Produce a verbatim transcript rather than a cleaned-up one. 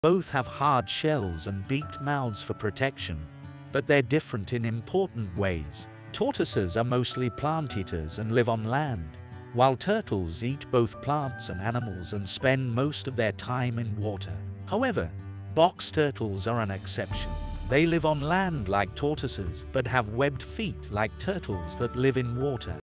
Both have hard shells and beaked mouths for protection, but they're different in important ways. Tortoises are mostly plant eaters and live on land, while turtles eat both plants and animals and spend most of their time in water. However, box turtles are an exception. They live on land like tortoises, but have webbed feet like turtles that live in water.